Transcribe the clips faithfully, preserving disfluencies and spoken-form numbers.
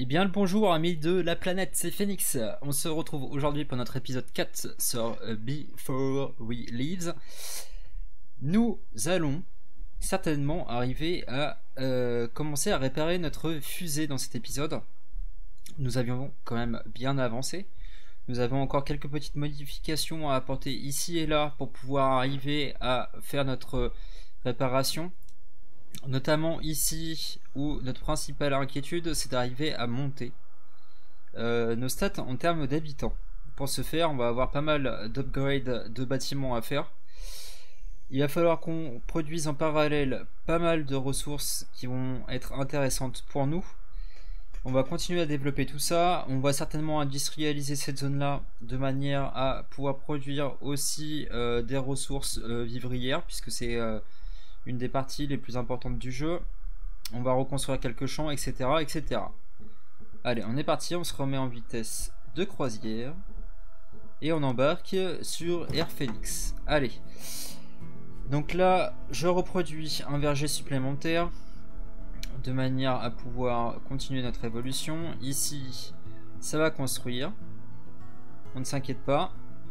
bien le bonjour amis de la planète, c'est Phoenix. On se retrouve aujourd'hui pour notre épisode quatre sur euh, Before We Leave. Nous allons certainement arriver à euh, commencer à réparer notre fusée dans cet épisode. Nous avions quand même bien avancé. Nous avons encore quelques petites modifications à apporter ici et là pour pouvoir arriver à faire notre réparation. Notamment ici où notre principale inquiétude c'est d'arriver à monter euh, nos stats en termes d'habitants. Pour ce faire, on va avoir pas mal d'upgrades de bâtiments à faire. Il va falloir qu'on produise en parallèle pas mal de ressources qui vont être intéressantes pour nous. On va continuer à développer tout ça. On va certainement industrialiser cette zone là de manière à pouvoir produire aussi euh, des ressources euh, vivrières, puisque c'est euh, une des parties les plus importantes du jeu. On va reconstruire quelques champs, etc, etc. Allez, on est parti, on se remet en vitesse de croisière et on embarque sur Air Phoenix. Allez, donc là je reproduis un verger supplémentaire de manière à pouvoir continuer notre évolution. Ici ça va construire, on ne s'inquiète pas.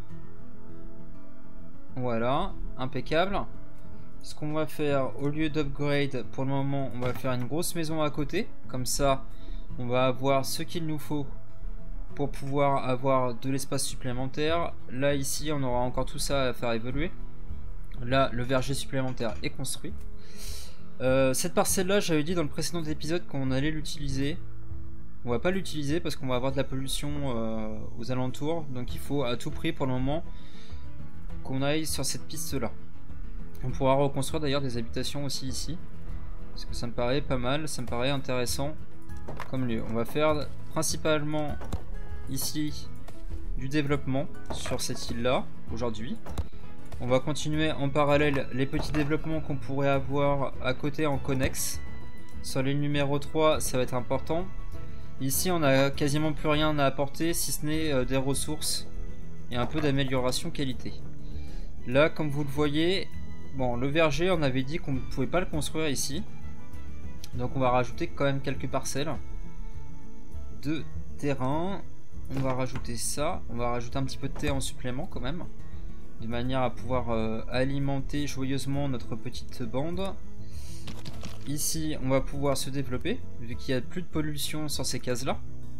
Voilà, impeccable. Ce qu'on va faire, au lieu d'upgrade pour le moment, on va faire une grosse maison à côté. Comme ça, on va avoir ce qu'il nous faut pour pouvoir avoir de l'espace supplémentaire. Là, ici, on aura encore tout ça à faire évoluer. Là, le verger supplémentaire est construit. Euh, cette parcelle-là, j'avais dit dans le précédent épisode qu'on allait l'utiliser. On va pas l'utiliser parce qu'on va avoir de la pollution euh, aux alentours. Donc il faut à tout prix pour le moment qu'on aille sur cette piste-là. On pourra reconstruire d'ailleurs des habitations aussi ici, parce que ça me paraît pas mal, ça me paraît intéressant comme lieu. On va faire principalement ici du développement sur cette île là aujourd'hui. On va continuer en parallèle les petits développements qu'on pourrait avoir à côté en connexe. Sur l'île numéro trois, ça va être important. Ici on a quasiment plus rien à apporter si ce n'est euh, des ressources et un peu d'amélioration qualité. Là comme vous le voyez, bon, le verger, on avait dit qu'on ne pouvait pas le construire ici. Donc on va rajouter quand même quelques parcelles de terrain. On va rajouter ça. On va rajouter un petit peu de terre en supplément quand même, de manière à pouvoir euh, alimenter joyeusement notre petite bande. Ici, on va pouvoir se développer, vu qu'il n'y a plus de pollution sur ces cases-là.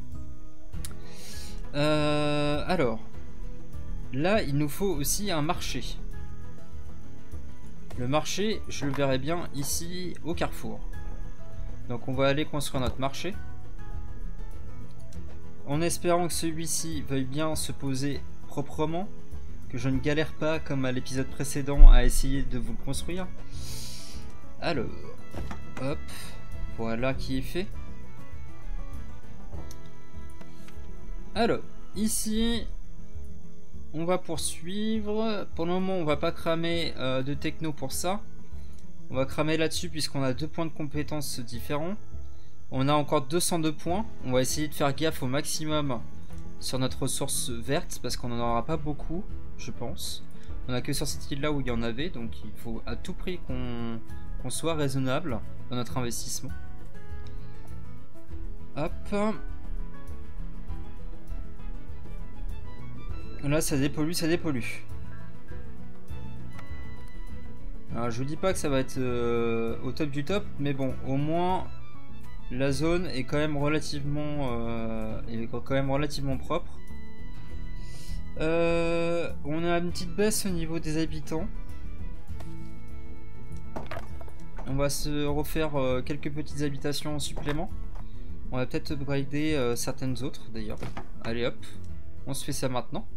Euh, alors, là, il nous faut aussi un marché. Le marché, je le verrai bien ici au carrefour. Donc on va aller construire notre marché, en espérant que celui-ci veuille bien se poser proprement, que je ne galère pas comme à l'épisode précédent à essayer de vous le construire. Alors, hop, voilà qui est fait. Alors, ici on va poursuivre. Pour le moment on va pas cramer euh, de techno pour ça. On va cramer là-dessus puisqu'on a deux points de compétences différents. On a encore deux cent deux points. On va essayer de faire gaffe au maximum sur notre ressource verte parce qu'on n'en aura pas beaucoup, je pense. On a que sur cette île là où il y en avait, donc il faut à tout prix qu'on qu'on soit raisonnable dans notre investissement. Hop. Là ça dépollue, ça dépollue. Alors je vous dis pas que ça va être euh, au top du top, mais bon, au moins la zone est quand même relativement, euh, est quand même relativement propre. Euh, on a une petite baisse au niveau des habitants. On va se refaire euh, quelques petites habitations en supplément. On va peut-être upgrader euh, certaines autres d'ailleurs. Allez hop, on se fait ça maintenant.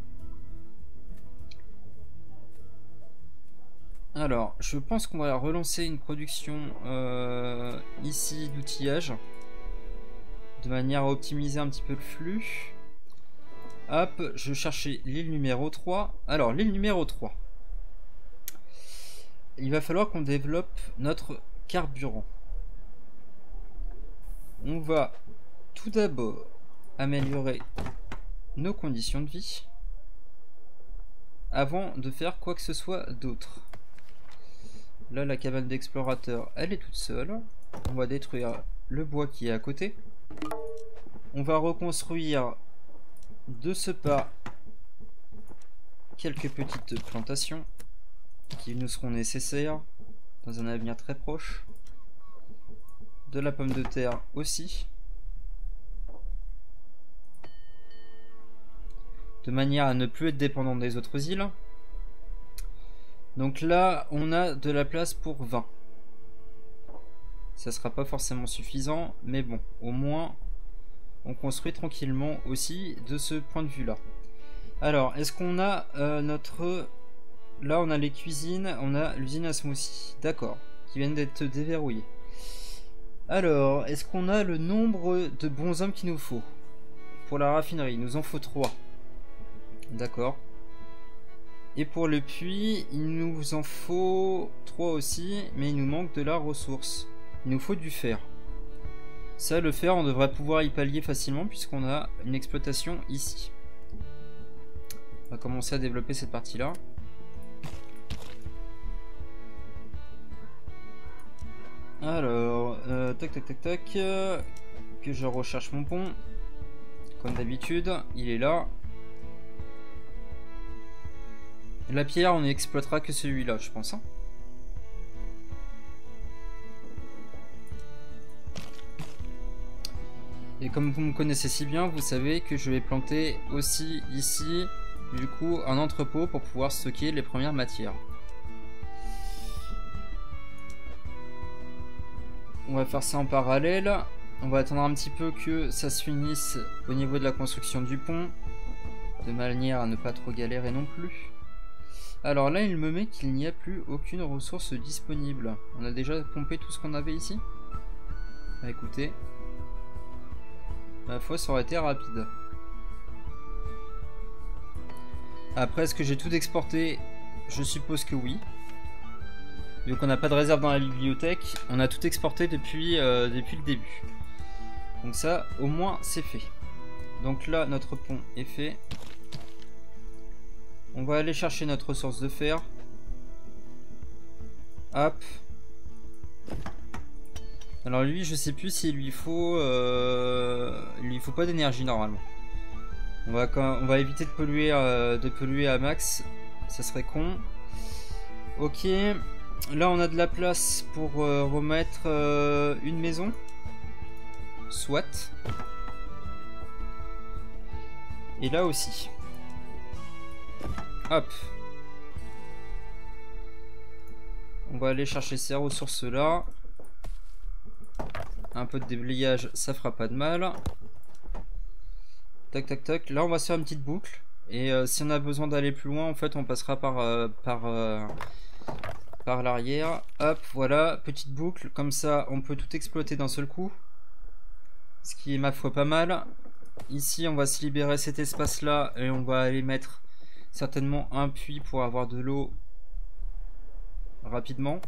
Alors, je pense qu'on va relancer une production euh, ici d'outillage, de manière à optimiser un petit peu le flux. Hop, je cherchais l'île numéro trois. Alors, l'île numéro trois. Il va falloir qu'on développe notre carburant. On va tout d'abord améliorer nos conditions de vie avant de faire quoi que ce soit d'autre. Là, la cabane d'explorateur, elle est toute seule. On va détruire le bois qui est à côté. On va reconstruire de ce pas quelques petites plantations qui nous seront nécessaires dans un avenir très proche. De la pomme de terre aussi. De manière à ne plus être dépendant des autres îles. Donc là, on a de la place pour vingt. Ça sera pas forcément suffisant, mais bon, au moins, on construit tranquillement aussi de ce point de vue-là. Alors, est-ce qu'on a euh, notre... Là, on a les cuisines, on a l'usine à smoothie. D'accord, qui viennent d'être déverrouillées. Alors, est-ce qu'on a le nombre de bons hommes qu'il nous faut? Pour la raffinerie, il nous en faut trois. D'accord. Et pour le puits, il nous en faut trois aussi, mais il nous manque de la ressource. Il nous faut du fer. Ça, le fer, on devrait pouvoir y pallier facilement puisqu'on a une exploitation ici. On va commencer à développer cette partie-là. Alors, euh, tac tac tac tac, euh, que je recherche mon pont. Comme d'habitude, il est là. La pierre, on n'exploitera que celui-là, je pense. Hein. Et comme vous me connaissez si bien, vous savez que je vais planter aussi ici, du coup, un entrepôt pour pouvoir stocker les premières matières. On va faire ça en parallèle. On va attendre un petit peu que ça se finisse au niveau de la construction du pont, de manière à ne pas trop galérer non plus. Alors là, il me met qu'il n'y a plus aucune ressource disponible. On a déjà pompé tout ce qu'on avait ici. Bah écoutez, ma foi, ça aurait été rapide. Après, est-ce que j'ai tout exporté? Je suppose que oui. Vu qu'on n'a pas de réserve dans la bibliothèque, on a tout exporté depuis, euh, depuis le début. Donc ça, au moins, c'est fait. Donc là, notre pont est fait. On va aller chercher notre ressource de fer. Hop. Alors lui, je sais plus s'il lui faut... Euh, il lui faut pas d'énergie normalement. On va, quand, on va éviter de polluer, euh, de polluer à max. Ça serait con. Ok. Là, on a de la place pour euh, remettre euh, une maison. Soit. Et là aussi. Hop. On va aller chercher ces ressources là. Un peu de déblayage, ça fera pas de mal. Tac tac tac. Là on va se faire une petite boucle. Et euh, si on a besoin d'aller plus loin, en fait on passera par, euh, par, euh, par l'arrière. Hop, voilà, petite boucle. Comme ça on peut tout exploiter d'un seul coup. Ce qui est ma foi pas mal. Ici on va se libérer cet espace là. Et on va aller mettre certainement un puits pour avoir de l'eau rapidement.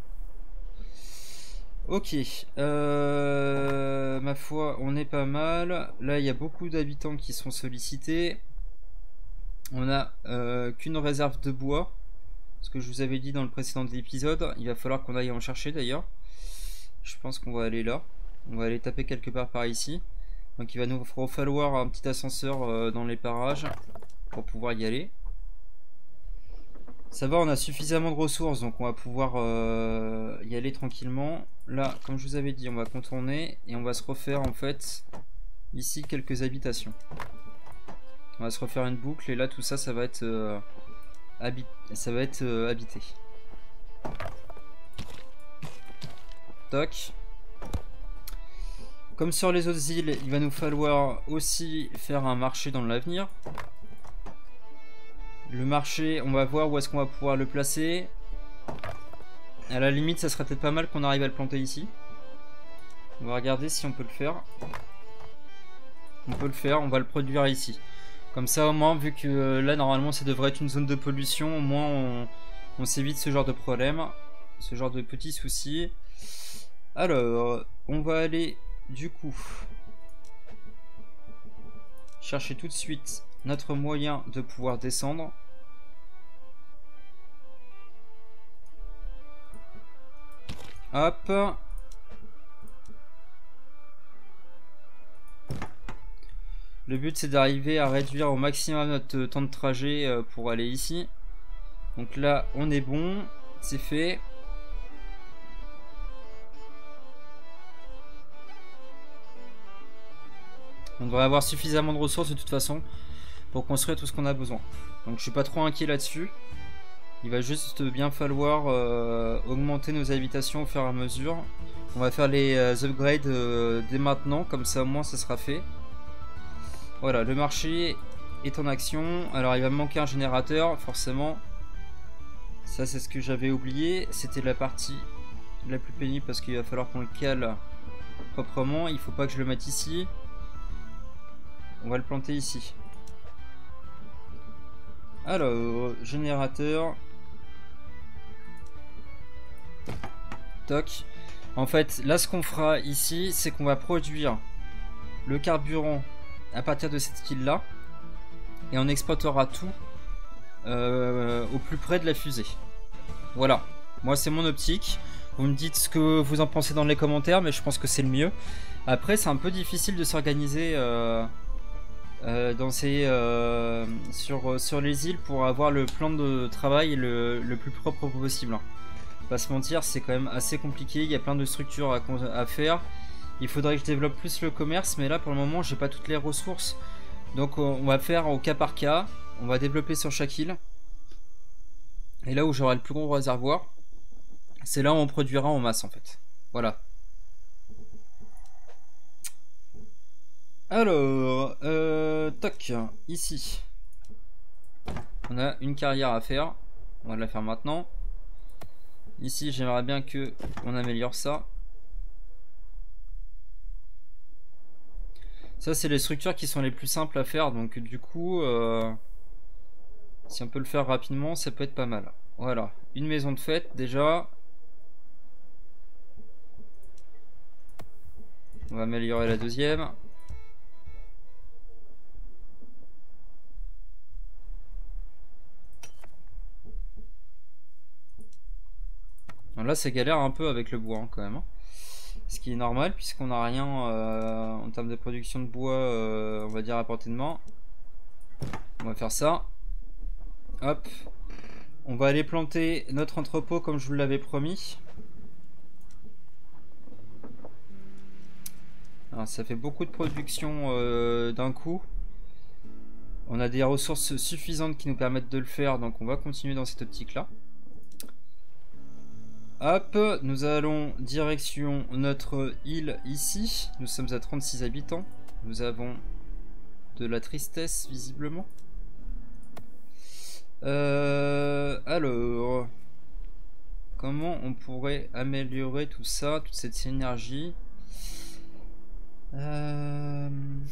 Ok, euh, ma foi, on est pas mal. Là, il y a beaucoup d'habitants qui sont sollicités. On a euh, qu'une réserve de bois. Ce que je vous avais dit dans le précédent épisode. Il va falloir qu'on aille en chercher d'ailleurs. Je pense qu'on va aller là. On va aller taper quelque part par ici. Donc il va nous falloir un petit ascenseur euh, dans les parages pour pouvoir y aller. Ça va, on a suffisamment de ressources, donc on va pouvoir euh, y aller tranquillement. Là, comme je vous avais dit, on va contourner et on va se refaire en fait ici quelques habitations. On va se refaire une boucle et là tout ça, ça va être, euh, habit ça va être euh, habité. Toc. Comme sur les autres îles, il va nous falloir aussi faire un marché dans l'avenir. Le marché, on va voir où est-ce qu'on va pouvoir le placer. À la limite, ça serait peut-être pas mal qu'on arrive à le planter ici. On va regarder si on peut le faire. On peut le faire, on va le produire ici. Comme ça, au moins, vu que euh, là, normalement, ça devrait être une zone de pollution, au moins, on, on s'évite ce genre de problème. Ce genre de petits soucis. Alors, on va aller, du coup, chercher tout de suite notre moyen de pouvoir descendre. Hop. Le but c'est d'arriver à réduire au maximum notre temps de trajet euh, pour aller ici. Donc là on est bon, c'est fait. On devrait avoir suffisamment de ressources de toute façon pour construire tout ce qu'on a besoin. Donc je suis pas trop inquiet là-dessus. Il va juste bien falloir euh, augmenter nos habitations au fur et à mesure. On va faire les euh, upgrades euh, dès maintenant, comme ça au moins ça sera fait. Voilà, le marché est en action. Alors il va me manquer un générateur, forcément. Ça c'est ce que j'avais oublié. C'était la partie la plus pénible parce qu'il va falloir qu'on le cale proprement. Il faut pas que je le mette ici. On va le planter ici. Alors, générateur. Toc. En fait, là ce qu'on fera ici, c'est qu'on va produire le carburant à partir de cette île là. Et on exploitera tout euh, au plus près de la fusée. Voilà. Moi c'est mon optique. Vous me dites ce que vous en pensez dans les commentaires, mais je pense que c'est le mieux. Après c'est un peu difficile de s'organiser euh, euh, dans ces euh, sur, sur les îles pour avoir le plan de travail le, le plus propre possible. Pas se mentir, c'est quand même assez compliqué. Il y a plein de structures à, à faire. Il faudrait que je développe plus le commerce, mais là pour le moment j'ai pas toutes les ressources. Donc on va faire au cas par cas. On va développer sur chaque île. Et là où j'aurai le plus gros réservoir, c'est là où on produira en masse en fait. Voilà. Alors, euh, toc, ici. On a une carrière à faire. On va la faire maintenant. Ici j'aimerais bien que on améliore ça. Ça c'est les structures qui sont les plus simples à faire, donc du coup euh, si on peut le faire rapidement ça peut être pas mal. Voilà, une maison de fête déjà. On va améliorer la deuxième. Alors là c'est galère un peu avec le bois hein, quand même hein. Ce qui est normal puisqu'on n'a rien euh, en termes de production de bois euh, on va dire à portée de main. On va faire ça. Hop. On va aller planter notre entrepôt comme je vous l'avais promis. Alors, ça fait beaucoup de production euh, d'un coup. On a des ressources suffisantes qui nous permettent de le faire, donc on va continuer dans cette optique là. Hop, nous allons direction notre île ici. Nous sommes à trente-six habitants. Nous avons de la tristesse visiblement. Euh, alors, comment on pourrait améliorer tout ça, toute cette synergie? euh...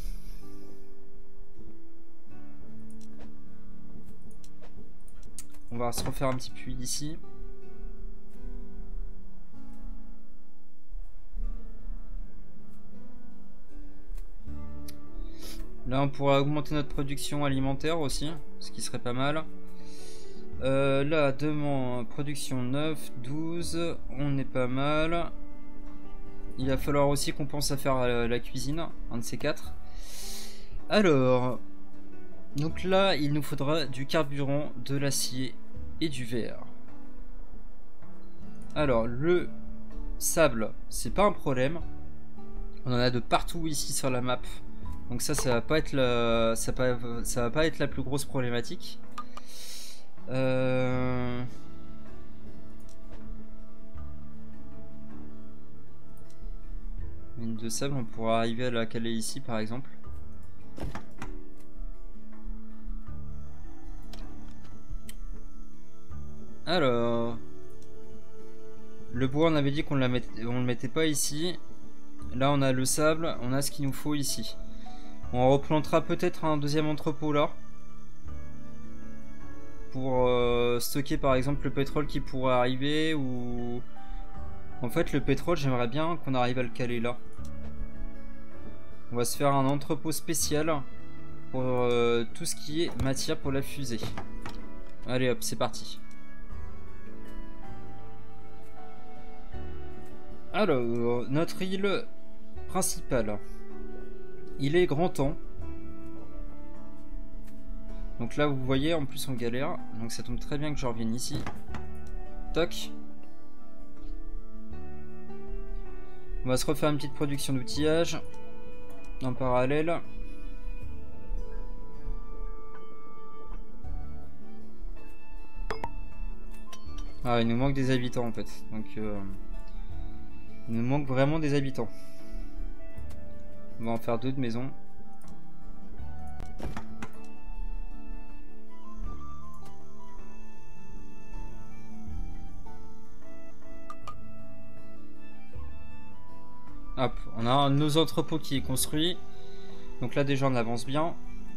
On va se refaire un petit puits ici. Là on pourra augmenter notre production alimentaire aussi, ce qui serait pas mal. Euh, là demain production neuf, douze, on est pas mal. Il va falloir aussi qu'on pense à faire la, la cuisine, un de ces quatre. Alors, donc là il nous faudra du carburant, de l'acier et du verre. Alors le sable c'est pas un problème, on en a de partout ici sur la map. Donc ça, ça va pas être la, ça va, ça va pas être la plus grosse problématique. Euh... Mine de sable, on pourra arriver à la caler ici par exemple. Alors, le bois, on avait dit qu'on ne le mettait pas ici. Là, on a le sable, on a ce qu'il nous faut ici. On replantera peut-être un deuxième entrepôt là pour euh, stocker par exemple le pétrole qui pourrait arriver, ou en fait le pétrole j'aimerais bien qu'on arrive à le caler là. On va se faire un entrepôt spécial pour euh, tout ce qui est matière pour la fusée. Allez hop, c'est parti. Alors, notre île principale. Il est grand temps Donc là vous voyez en plus on galère. Donc ça tombe très bien que je revienne ici. Toc. On va se refaire une petite production d'outillage en parallèle. Ah, il nous manque des habitants en fait. Donc euh, il nous manque vraiment des habitants. On va en faire deux de maisons. Hop, on a un de nos entrepôts qui est construit. Donc là déjà on avance bien.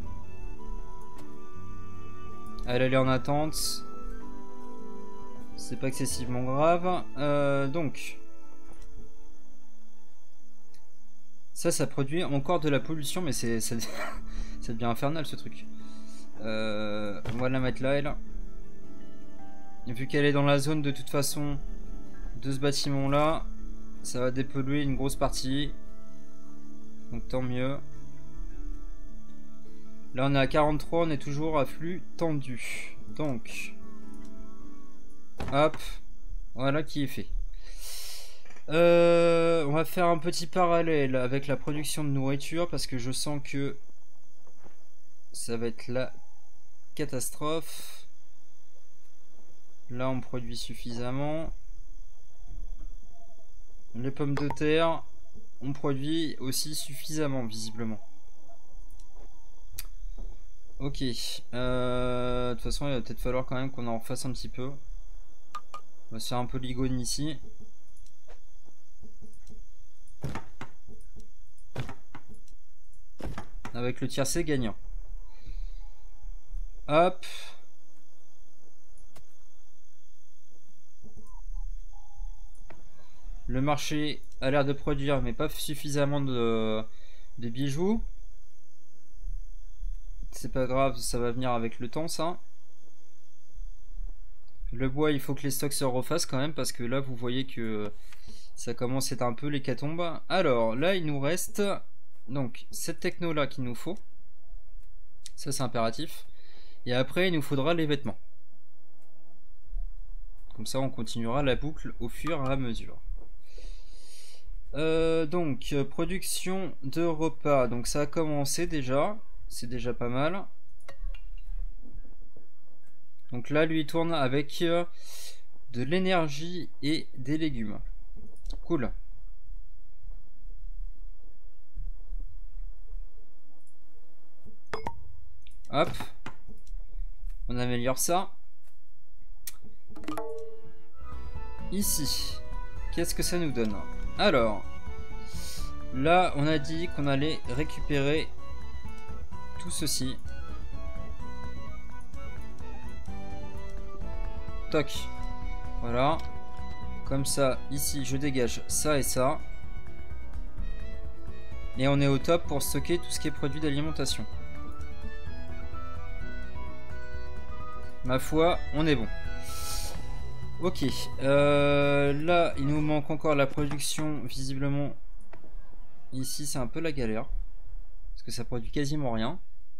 Elle, elle est en attente. C'est pas excessivement grave. Euh, donc. Ça, ça produit encore de la pollution, mais c'est ça, ça devient infernal ce truc. Euh, on va la mettre là, elle. Et vu qu'elle est dans la zone de toute façon de ce bâtiment là, ça va dépolluer une grosse partie. Donc tant mieux. Là on est à quarante-trois, on est toujours à flux tendu. Donc hop, voilà qui est fait. Euh, on va faire un petit parallèle avec la production de nourriture parce que je sens que ça va être la catastrophe. Là on produit suffisamment. Les pommes de terre, on produit aussi suffisamment visiblement. Ok, euh, de toute façon il va peut-être falloir quand même qu'on en fasse un petit peu. On va se faire un polygone ici. Avec le tiercé gagnant. Hop. Le marché a l'air de produire mais pas suffisamment de, de bijoux. C'est pas grave, ça va venir avec le temps ça. Le bois, il faut que les stocks se refassent quand même parce que là vous voyez que ça commence à être un peu l'hécatombe. Alors là il nous reste donc cette techno là qu'il nous faut. Ça c'est impératif. Et après il nous faudra les vêtements. Comme ça on continuera la boucle au fur et à mesure. Euh, donc production de repas. Donc ça a commencé déjà. C'est déjà pas mal. Donc là lui il tourne avec euh, de l'énergie et des légumes. Cool. Hop. On améliore ça. Ici. Qu'est-ce que ça nous donne? Alors. Là on a dit qu'on allait récupérer tout ceci. Toc. Voilà. Comme ça, ici, je dégage ça et ça. Et on est au top pour stocker tout ce qui est produit d'alimentation. Ma foi, on est bon. Ok. Euh, là, il nous manque encore la production, visiblement. Ici, c'est un peu la galère. Parce que ça produit quasiment rien.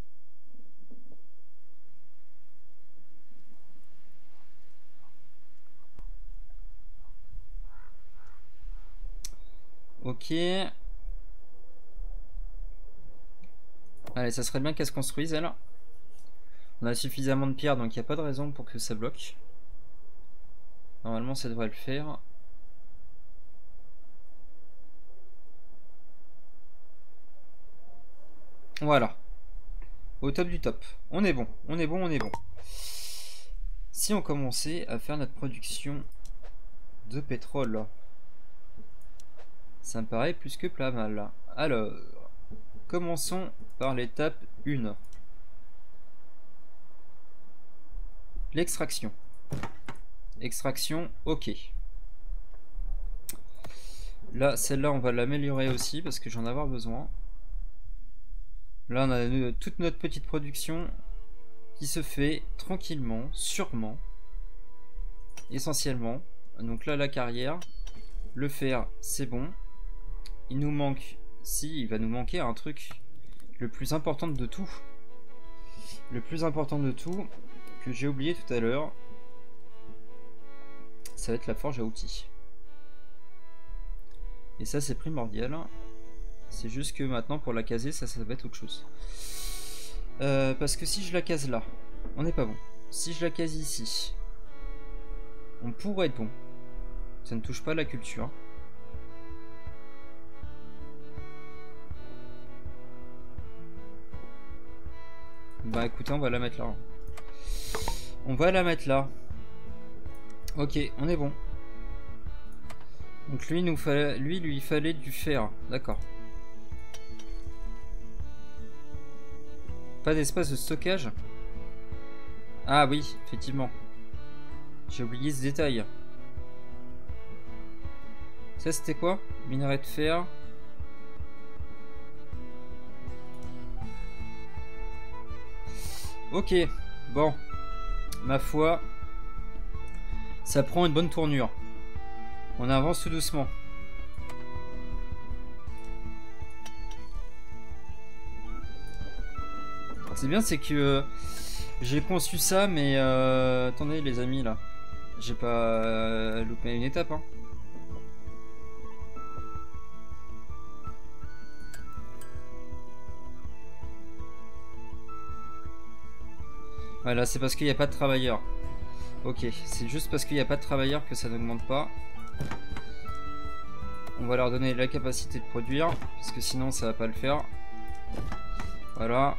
Ok. Allez, ça serait bien qu'elle se construise, elle. On a suffisamment de pierres, donc il n'y a pas de raison pour que ça bloque. Normalement, ça devrait le faire. Voilà. Au top du top. On est bon, on est bon, on est bon. Si on commençait à faire notre production de pétrole, ça me paraît plus que pas mal. Alors, commençons par l'étape un. L'extraction. Extraction, ok. Là, celle-là, on va l'améliorer aussi parce que j'en ai avoir besoin. Là, on a toute notre petite production qui se fait tranquillement, sûrement, essentiellement. Donc là, la carrière, le fer, c'est bon. Il nous manque, si, il va nous manquer un truc le plus important de tout. Le plus important de tout, que j'ai oublié tout à l'heure, ça va être la forge à outils. Et ça c'est primordial. C'est juste que maintenant pour la caser, ça, ça va être autre chose. Euh, parce que si je la case là, on n'est pas bon. Si je la case ici, on pourrait être bon. Ça ne touche pas la culture. Bah écoutez, on va la mettre là. On va la mettre là. Ok, on est bon. Donc lui, nous fallait, lui, lui, il fallait du fer. D'accord. Pas d'espace de stockage. Ah oui, effectivement. J'ai oublié ce détail. Ça c'était quoi? Minerai de fer. Ok, bon. Ma foi, ça prend une bonne tournure. On avance tout doucement. C'est bien, c'est que euh, j'ai conçu ça, mais euh, attendez les amis là. J'ai pas euh, loupé une étape. Hein. Voilà, c'est parce qu'il n'y a pas de travailleurs. Ok, c'est juste parce qu'il n'y a pas de travailleurs que ça n'augmente pas. On va leur donner la capacité de produire, parce que sinon ça va pas le faire. Voilà.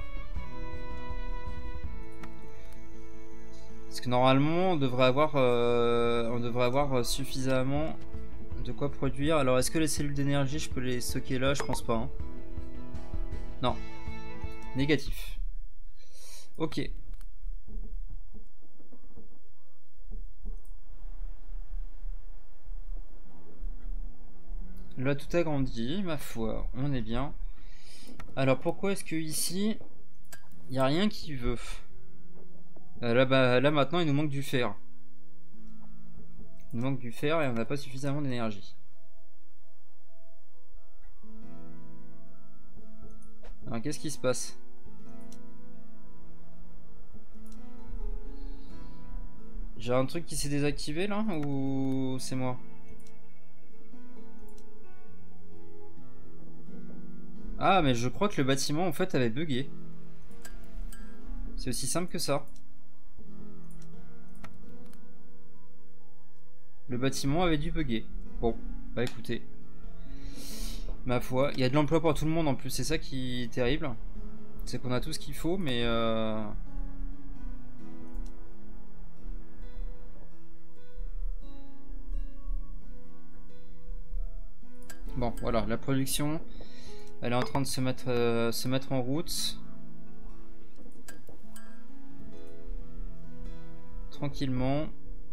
Parce que normalement on devrait avoir, euh, on devrait avoir suffisamment de quoi produire. Alors est-ce que les cellules d'énergie je peux les stocker là? Je pense pas. Hein. Non. Négatif. Ok. Là tout a grandi, ma foi, on est bien. Alors pourquoi est-ce que ici il n'y a rien qui veut? euh, là, bah, là maintenant il nous manque du fer. Il nous manque du fer et on n'a pas suffisamment d'énergie. Alors qu'est-ce qui se passe? J'ai un truc qui s'est désactivé là ou c'est moi? Ah mais je crois que le bâtiment en fait avait bugué. C'est aussi simple que ça. Le bâtiment avait dû bugger. Bon, bah écoutez. Ma foi, il y a de l'emploi pour tout le monde en plus, c'est ça qui est terrible. C'est qu'on a tout ce qu'il faut mais... Euh... Bon voilà, la production... Elle est en train de se mettre, euh, se mettre en route. Tranquillement.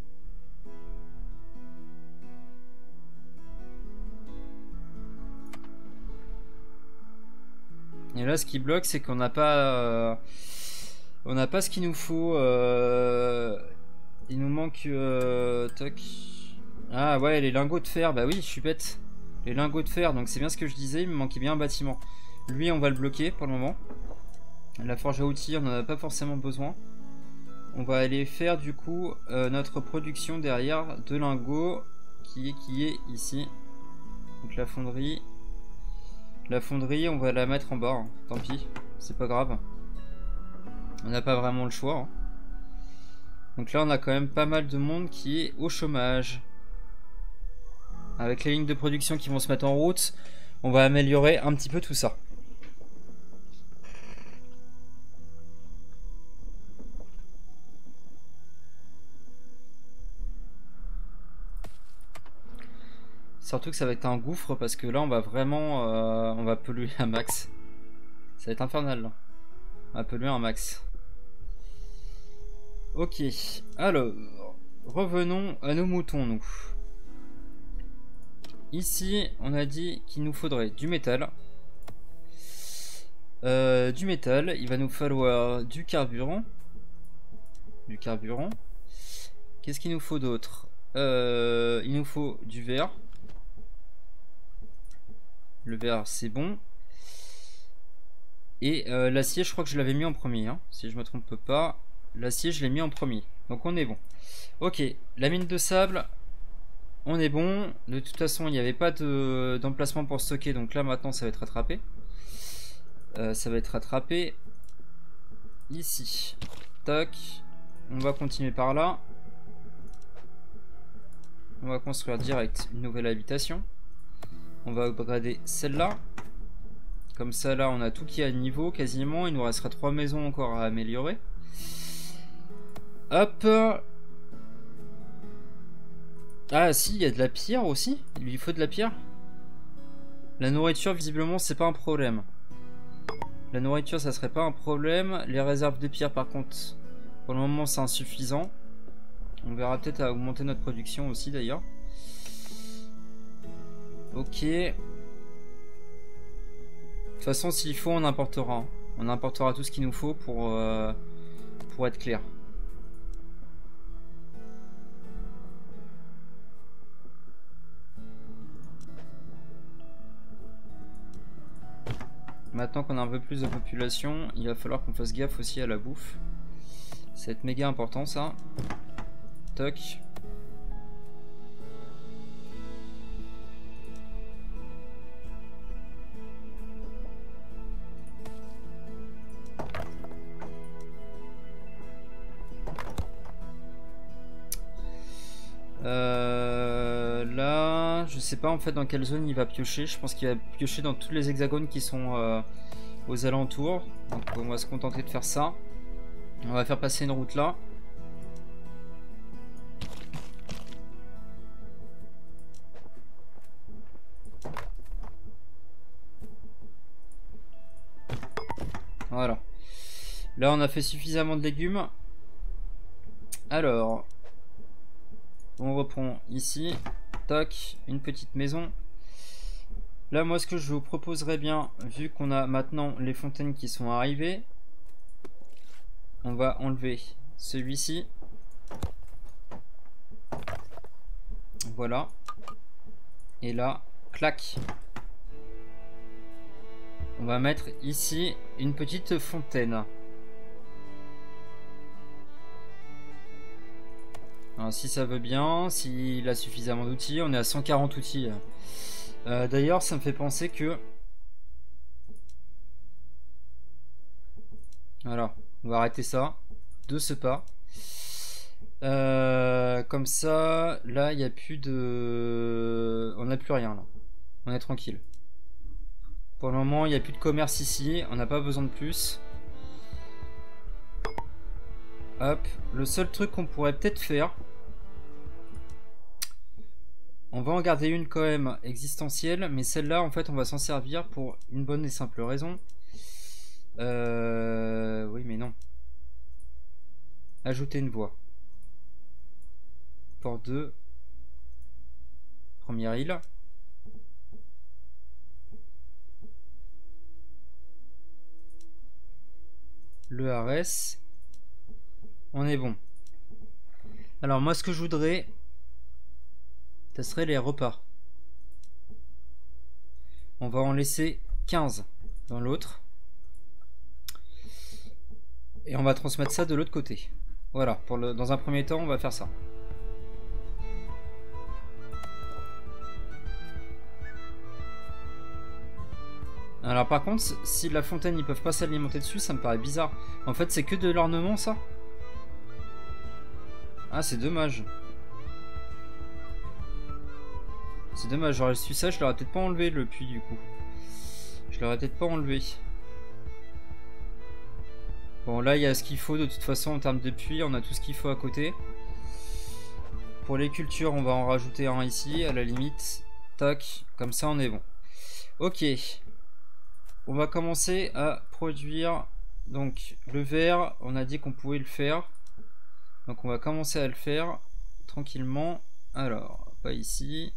Et là, ce qui bloque, c'est qu'on n'a pas... Euh, on n'a pas ce qu'il nous faut. Euh, il nous manque... Euh, toc. Ah ouais, les lingots de fer. Bah oui, je suis bête. Les lingots de fer, donc c'est bien ce que je disais, il me manquait bien un bâtiment. Lui, on va le bloquer pour le moment. La forge à outils, on n'en a pas forcément besoin. On va aller faire du coup euh, notre production derrière de lingots qui est, qui est ici. Donc la fonderie. La fonderie, on va la mettre en bas, hein. Tant pis, c'est pas grave. On n'a pas vraiment le choix. Hein. Donc là, on a quand même pas mal de monde qui est au chômage. Avec les lignes de production qui vont se mettre en route, on va améliorer un petit peu tout ça. Surtout que ça va être un gouffre parce que là on va vraiment euh, on va polluer un max. Ça va être infernal là. On va polluer un max. Ok, alors revenons à nos moutons nous. Ici, on a dit qu'il nous faudrait du métal. Euh, du métal, il va nous falloir du carburant. Du carburant. Qu'est-ce qu'il nous faut d'autre? euh, Il nous faut du verre. Le verre, c'est bon. Et euh, l'acier, je crois que je l'avais mis en premier, hein, si je me trompe pas. L'acier, je l'ai mis en premier. Donc on est bon. Ok, la mine de sable, on est bon. De toute façon, il n'y avait pas d'emplacement pour stocker. Donc là, maintenant, ça va être rattrapé. Euh, ça va être rattrapé. Ici. Tac. On va continuer par là. On va construire direct une nouvelle habitation. On va upgrader celle-là. Comme ça, là, on a tout qui est à niveau quasiment. Il nous restera trois maisons encore à améliorer. Hop. Ah, si, il y a de la pierre aussi. Il lui faut de la pierre. La nourriture, visiblement, c'est pas un problème. La nourriture, ça serait pas un problème. Les réserves de pierre, par contre, pour le moment, c'est insuffisant. On verra peut-être à augmenter notre production aussi, d'ailleurs. Ok. De toute façon, s'il faut, on importera. On importera tout ce qu'il nous faut pour, euh, pour être clair. Maintenant qu'on a un peu plus de population, il va falloir qu'on fasse gaffe aussi à la bouffe. Ça va être méga important ça. Toc. Euh, là, je sais pas en fait dans quelle zone il va piocher. Je pense qu'il va piocher dans tous les hexagones qui sont euh, aux alentours. Donc on va se contenter de faire ça. On va faire passer une route là. Voilà. Là on a fait suffisamment de légumes. Alors, on reprend ici. Tac, une petite maison. Là moi ce que je vous proposerais bien, vu qu'on a maintenant les fontaines qui sont arrivées, on va enlever celui-ci. Voilà. Et là, clac. On va mettre ici une petite fontaine. Alors, si ça veut bien, s'il a suffisamment d'outils, on est à cent quarante outils. Euh, D'ailleurs, ça me fait penser que... Voilà, on va arrêter ça de ce pas. Euh, comme ça, là, il n'y a plus de... On n'a plus rien, là. On est tranquille. Pour le moment, il n'y a plus de commerce ici. On n'a pas besoin de plus. Hop. Le seul truc qu'on pourrait peut-être faire... On va en garder une quand même existentielle. Mais celle-là, en fait, on va s'en servir pour une bonne et simple raison. Euh... Oui, mais non. Ajouter une voie. Port deux. Première île. Le Ares. On est bon. Alors moi ce que je voudrais, ce serait les repas. On va en laisser quinze dans l'autre. Et on va transmettre ça de l'autre côté. Voilà, pour le, dans un premier temps on va faire ça. Alors par contre, si la fontaine ils peuvent pas s'alimenter dessus, ça me paraît bizarre. En fait c'est que de l'ornement ça. Ah c'est dommage. C'est dommage, j'aurais su ça, je l'aurais peut-être pas enlevé le puits du coup. Je l'aurais peut-être pas enlevé. Bon là il y a ce qu'il faut de toute façon en termes de puits, on a tout ce qu'il faut à côté. Pour les cultures on va en rajouter un ici à la limite. Tac, comme ça on est bon. Ok. On va commencer à produire donc le verre, on a dit qu'on pouvait le faire. Donc on va commencer à le faire tranquillement. Alors, pas ici.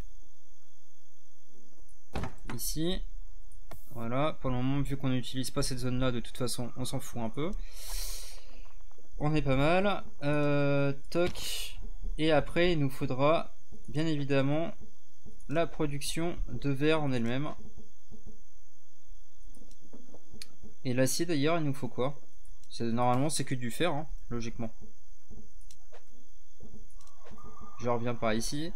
Ici. Voilà, pour le moment vu qu'on n'utilise pas cette zone là, de toute façon on s'en fout un peu. On est pas mal. Euh, toc. Et après il nous faudra bien évidemment la production de verre en elle-même. Et l'acier d'ailleurs, il nous faut quoi? Normalement c'est que du fer, hein, logiquement. Je reviens par ici.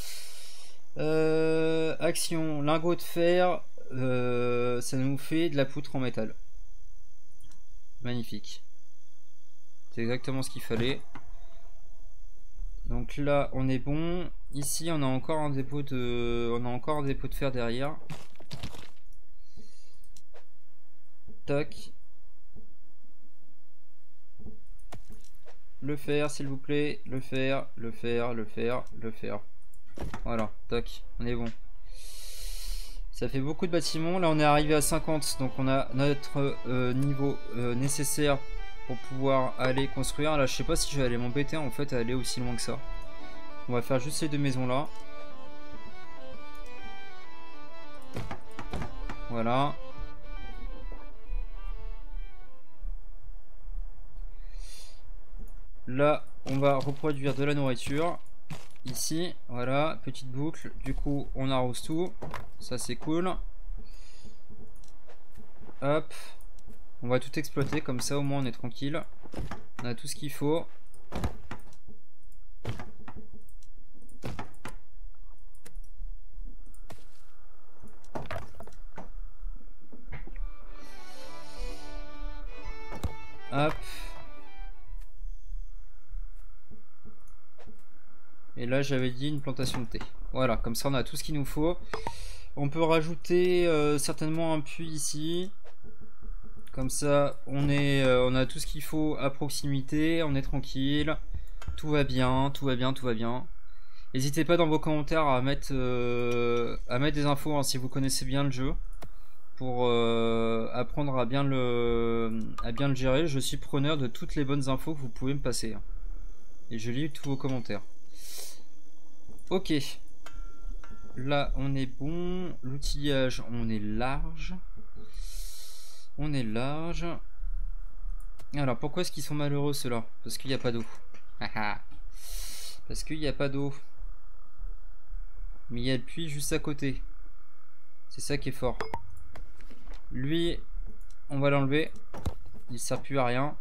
Euh, action, lingot de fer, euh, ça nous fait de la poutre en métal. Magnifique. C'est exactement ce qu'il fallait. Donc là on est bon. Ici on a encore un dépôt de, on a encore un dépôt de fer derrière. Tac. Le fer s'il vous plaît, le fer, le fer, le fer, le fer. Voilà, tac, on est bon. Ça fait beaucoup de bâtiments. Là on est arrivé à cinquante, donc on a notre euh, niveau euh, nécessaire pour pouvoir aller construire. Là je sais pas si je vais aller m'embêter en fait à aller aussi loin que ça. On va faire juste ces deux maisons là. Voilà. Là on va reproduire de la nourriture. Ici, voilà, petite boucle. Du coup, on arrose tout. Ça, c'est cool. Hop. On va tout exploiter. Comme ça, au moins, on est tranquille. On a tout ce qu'il faut. Hop. Et là j'avais dit une plantation de thé. Voilà, comme ça on a tout ce qu'il nous faut. On peut rajouter euh, certainement un puits ici. Comme ça on, est, euh, on a tout ce qu'il faut à proximité. On est tranquille. Tout va bien, tout va bien, tout va bien. N'hésitez pas dans vos commentaires à mettre, euh, à mettre des infos hein, si vous connaissez bien le jeu. Pour euh, apprendre à bien, le, à bien le gérer. Je suis preneur de toutes les bonnes infos que vous pouvez me passer. Et je lis tous vos commentaires. Ok, là on est bon, l'outillage on est large, on est large. Alors pourquoi est-ce qu'ils sont malheureux ceux-là? Parce qu'il n'y a pas d'eau. Parce qu'il n'y a pas d'eau. Mais il y a le puits juste à côté. C'est ça qui est fort. Lui, on va l'enlever, il sert plus à rien.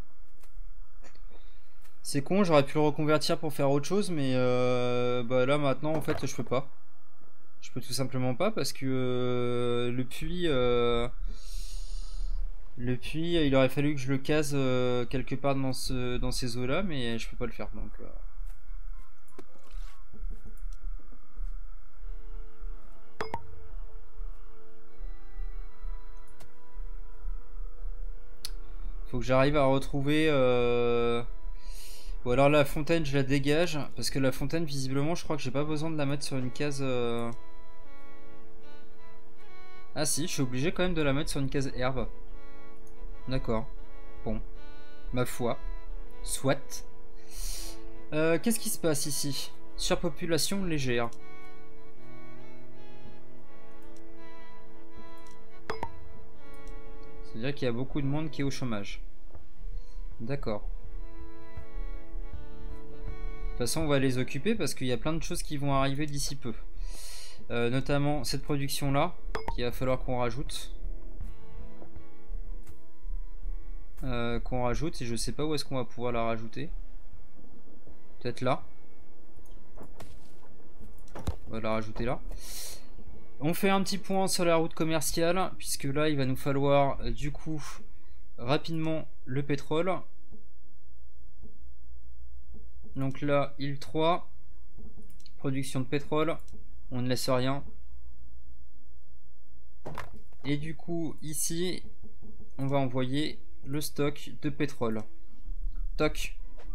C'est con, j'aurais pu le reconvertir pour faire autre chose, mais euh, bah là maintenant en fait je peux pas. Je peux tout simplement pas parce que euh, le puits, euh, le puits, il aurait fallu que je le case euh, quelque part dans, ce, dans ces eaux là, mais je peux pas le faire donc. Euh... Faut que j'arrive à retrouver. Euh... Ou alors la fontaine je la dégage parce que la fontaine visiblement je crois que j'ai pas besoin de la mettre sur une case euh... Ah si, je suis obligé quand même de la mettre sur une case herbe. D'accord. Bon. Ma foi. Soit. Euh, Qu'est-ce qui se passe ici? Surpopulation légère. C'est-à-dire qu'il y a beaucoup de monde qui est au chômage. D'accord. De toute façon on va les occuper parce qu'il y a plein de choses qui vont arriver d'ici peu, euh, notamment cette production là qu'il va falloir qu'on rajoute euh, qu'on rajoute et je sais pas où est-ce qu'on va pouvoir la rajouter. Peut-être là. On va la rajouter là. On fait un petit point sur la route commerciale puisque là il va nous falloir euh, du coup rapidement le pétrole. Donc là, île trois, production de pétrole, on ne laisse rien. Et du coup, ici, on va envoyer le stock de pétrole. Toc.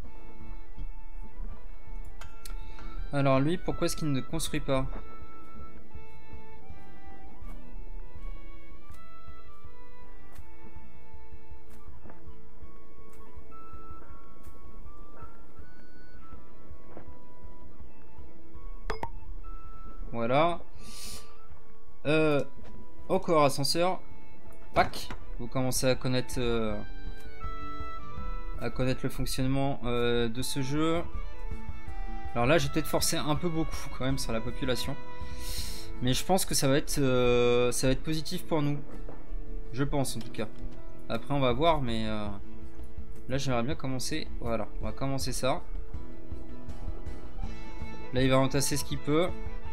Alors lui, pourquoi est-ce qu'il ne construit pas ? Voilà. Euh, encore ascenseur. Pac. Vous commencez à connaître, euh, à connaître le fonctionnement euh, de ce jeu. Alors là, j'ai peut-être forcé un peu beaucoup quand même sur la population. Mais je pense que ça va être, euh, ça va être positif pour nous. Je pense en tout cas. Après on va voir, mais euh, là j'aimerais bien commencer. Voilà, on va commencer ça. Là il va entasser ce qu'il peut.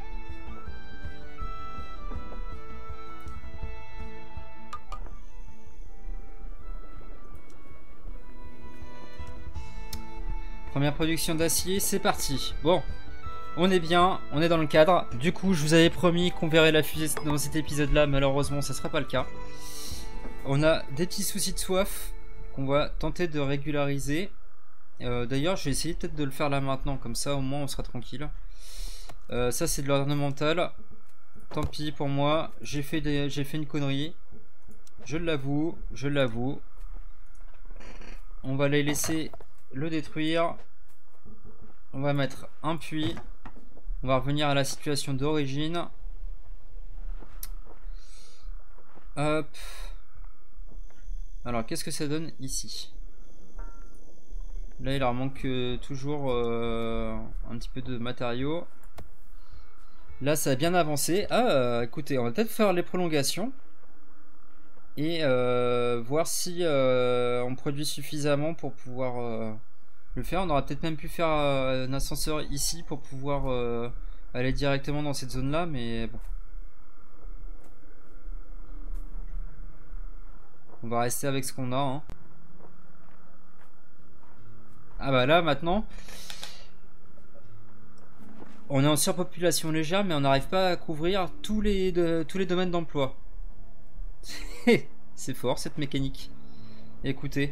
Première production d'acier, c'est parti. Bon, on est bien, on est dans le cadre. Du coup, je vous avais promis qu'on verrait la fusée dans cet épisode-là. Malheureusement, ça ne sera pas le cas. On a des petits soucis de soif qu'on va tenter de régulariser. Euh, D'ailleurs, je vais essayer peut-être de le faire là maintenant. Comme ça, au moins, on sera tranquille. Euh, ça, c'est de l'ornemental. Tant pis pour moi. J'ai fait, des... j'ai fait une connerie. Je l'avoue, je l'avoue. On va les laisser le détruire. On va mettre un puits. On va revenir à la situation d'origine. Hop. Alors qu'est-ce que ça donne ici? Là il leur manque euh, toujours euh, un petit peu de matériaux. Là ça a bien avancé. Ah euh, écoutez, on va peut-être faire les prolongations. Et euh, voir si euh, on produit suffisamment pour pouvoir euh, le faire. On aurait peut-être même pu faire euh, un ascenseur ici pour pouvoir euh, aller directement dans cette zone là, mais bon. On va rester avec ce qu'on a hein. Ah bah là maintenant on est en surpopulation légère, mais on n'arrive pas à couvrir tous les, de, tous les domaines d'emploi. C'est fort cette mécanique. Écoutez.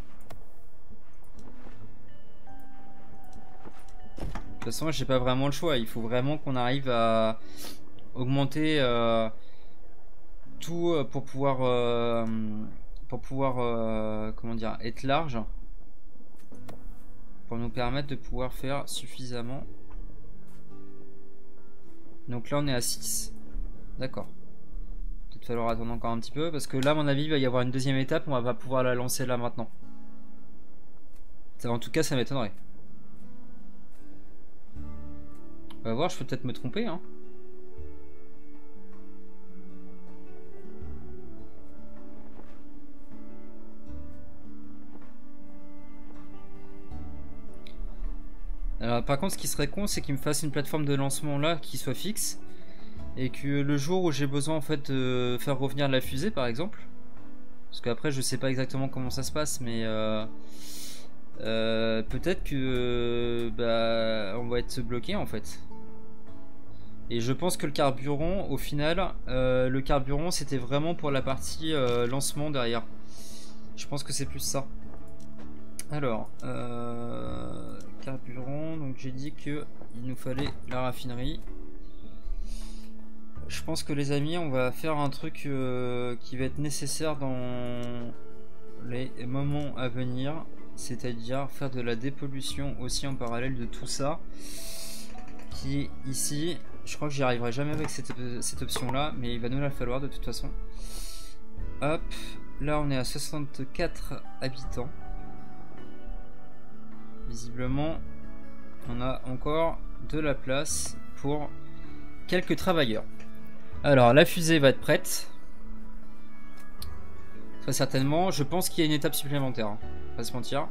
De toute façon, j'ai pas vraiment le choix. Il faut vraiment qu'on arrive à augmenter euh, tout pour pouvoir, euh, pour pouvoir, euh, comment dire, être large, pour nous permettre de pouvoir faire suffisamment. Donc là, on est à six. D'accord. Il va falloir attendre encore un petit peu parce que là à mon avis il va y avoir une deuxième étape, on va pas pouvoir la lancer là maintenant. Ça, en tout cas ça m'étonnerait. On va voir, je peux peut-être me tromper hein. Alors par contre ce qui serait con c'est qu'il me fasse une plateforme de lancement là qui soit fixe. Et que le jour où j'ai besoin en fait de faire revenir la fusée par exemple, parce qu'après je sais pas exactement comment ça se passe, mais euh, euh, peut-être que euh, bah, on va être bloqué en fait. Et je pense que le carburant au final, euh, le carburant c'était vraiment pour la partie euh, lancement derrière. Je pense que c'est plus ça. Alors, euh, carburant, donc j'ai dit que il nous fallait la raffinerie. Je pense que les amis, on va faire un truc euh, qui va être nécessaire dans les moments à venir, c'est-à-dire faire de la dépollution aussi en parallèle de tout ça. Qui est ici, je crois que j'y arriverai jamais avec cette, cette option là, mais il va nous la falloir de toute façon. Hop, là on est à soixante-quatre habitants. Visiblement, on a encore de la place pour quelques travailleurs. Alors la fusée va être prête. Très certainement. Je pense qu'il y a une étape supplémentaire. Hein. Pas se mentir.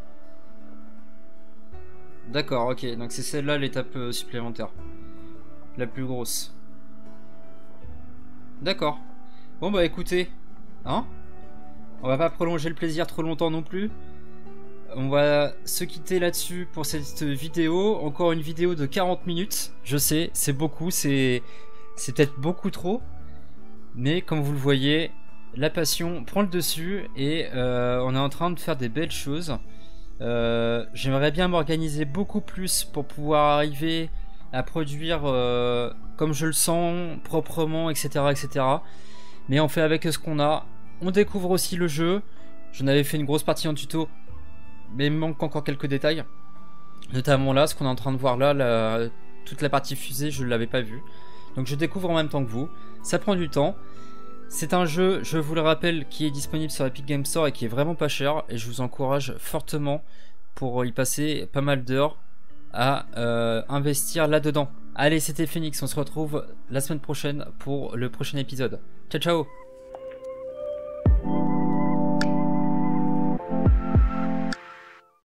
D'accord, ok. Donc c'est celle-là l'étape euh, supplémentaire. La plus grosse. D'accord. Bon bah écoutez. Hein, on va pas prolonger le plaisir trop longtemps non plus. On va se quitter là-dessus pour cette vidéo. Encore une vidéo de quarante minutes. Je sais, c'est beaucoup, c'est... C'est peut-être beaucoup trop, mais comme vous le voyez, la passion prend le dessus et euh, on est en train de faire des belles choses. Euh, J'aimerais bien m'organiser beaucoup plus pour pouvoir arriver à produire euh, comme je le sens, proprement, et cetera, et cetera. Mais on fait avec ce qu'on a. On découvre aussi le jeu. J'en avais fait une grosse partie en tuto, mais il me manque encore quelques détails. Notamment là, ce qu'on est en train de voir là, la, toute la partie fusée, je ne l'avais pas vue. Donc je découvre en même temps que vous, ça prend du temps. C'est un jeu, je vous le rappelle, qui est disponible sur Epic Games Store et qui est vraiment pas cher. Et je vous encourage fortement, pour y passer pas mal d'heures, à euh, investir là-dedans. Allez, c'était Phoenix, on se retrouve la semaine prochaine pour le prochain épisode. Ciao ciao.